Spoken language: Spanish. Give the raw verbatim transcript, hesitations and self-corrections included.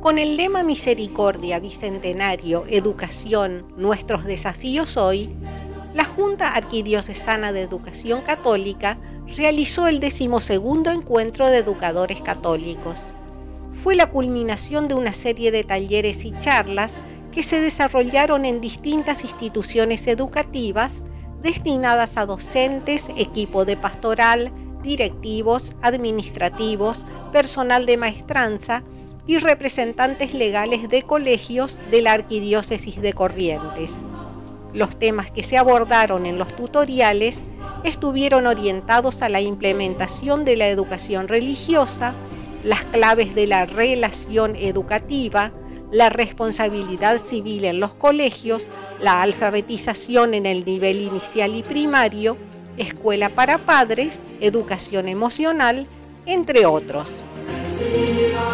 Con el lema Misericordia Bicentenario, Educación, nuestros desafíos hoy, la Junta Arquidiocesana de Educación Católica realizó el decimosegundo encuentro de educadores católicos. Fue la culminación de una serie de talleres y charlas que se desarrollaron en distintas instituciones educativas destinadas a docentes, equipo de pastoral, directivos, administrativos, personal de maestranza y representantes legales de colegios de la Arquidiócesis de Corrientes. Los temas que se abordaron en los tutoriales estuvieron orientados a la implementación de la educación religiosa, las claves de la relación educativa, la responsabilidad civil en los colegios, la alfabetización en el nivel inicial y primario, escuela para padres, educación emocional, entre otros.